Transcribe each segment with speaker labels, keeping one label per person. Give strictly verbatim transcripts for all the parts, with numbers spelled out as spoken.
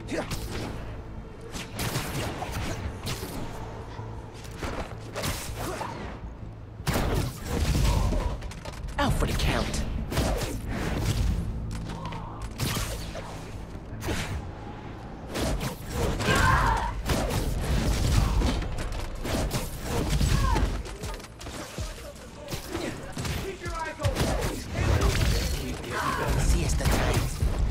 Speaker 1: Out for the count. Siesta time.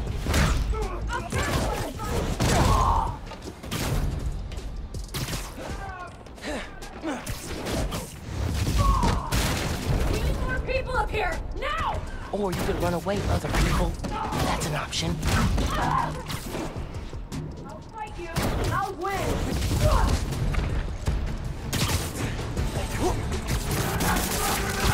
Speaker 2: Up here, now!
Speaker 1: Or you could run away with other people. That's an option.
Speaker 2: I'll fight you. I'll win.